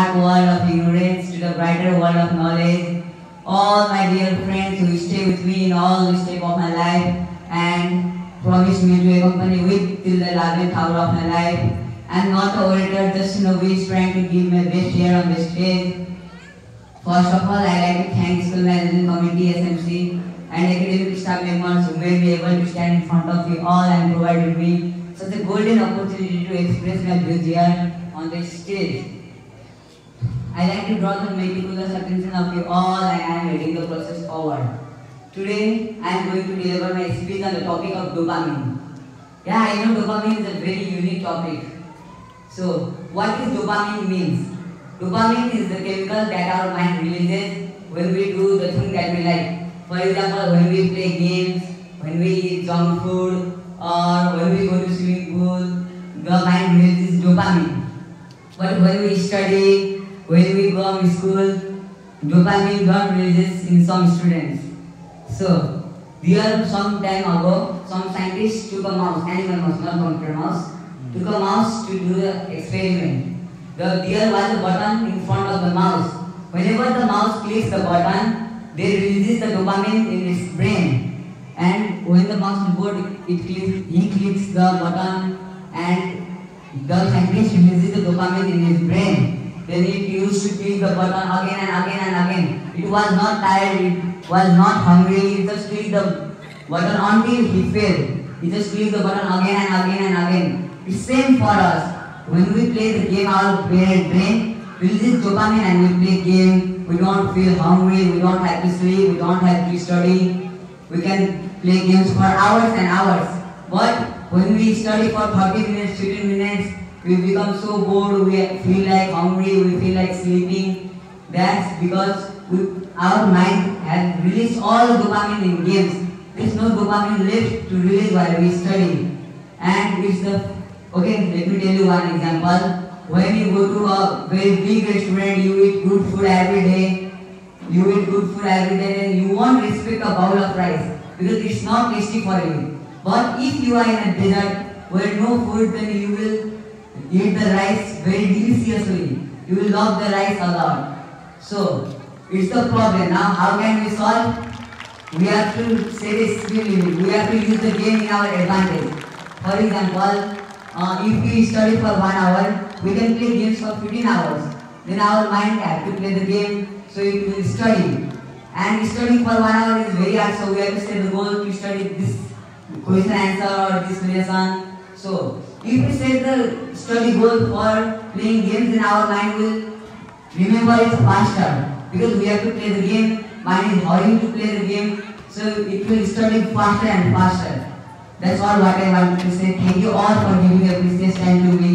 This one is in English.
dark world of ignorance to the brighter world of knowledge. All my dear friends who stay with me in all the step of my life and promise me to accompany with till the 11th hour of my life. I'm not a orator, just novice trying to give my best here on the stage. First of all, I like to thank School Management Committee, SMC, and academic staff members who made me able to stand in front of you all and provided me such a golden opportunity to express my views here on the stage. I like to draw the meticulous attention of you all and I am leading the process forward. Today, I am going to deliver my speech on the topic of dopamine. Yeah, I know dopamine is a very unique topic. So, what is dopamine means? Dopamine is the chemical that our mind releases when we do the thing that we like. For example, when we play games, when we eat junk food, or when we go to swimming pool, the mind releases dopamine. But when we study, when we go to school, dopamine not releases in some students. So, there some time ago, some scientists took a mouse, animal mouse, not computer mouse, took a mouse to do the experiment. There was a button in front of the mouse. Whenever the mouse clicks the button, they releases the dopamine in its brain. And when the mouse is bored, he clicks the button and the scientist releases the dopamine in his brain. Then it used to click the button again and again and again. It was not tired, it was not hungry, it just clicked the button until he failed. He just clicked the button again and again and again. It's same for us. When we play the game, our brain releases dopamine and we play game. We don't feel hungry, we don't have to sleep, we don't have to study. We can play games for hours and hours. But when we study for 30 minutes, 15 minutes, we become so bored, we feel like hungry, we feel like sleeping. That's because our mind has released all dopamine in games. There's no dopamine left to release while we study. And it's the okay, let me tell you one example. When you go to a very big restaurant, you eat good food every day. And you won't respect a bowl of rice because it's not tasty for you. But if you are in a desert where no food, then you will eat the rice very deliciously. You will love the rice a lot. So, it's the problem. Now, how can we solve? We have to set a skill limit. We have to use the game in our advantage. For example, if we study for 1 hour, we can play games for 15 hours. Then our mind has to play the game, so it will study. And studying for 1 hour is very hard, so we have to set the goal to study this question answer or this lesson. So, if we set the study goal for playing games, then our mind will remember it faster. Because we have to play the game, mind is hurrying to play the game, so it will study faster and faster. That's all what I want to say. Thank you all for giving a precious time to me.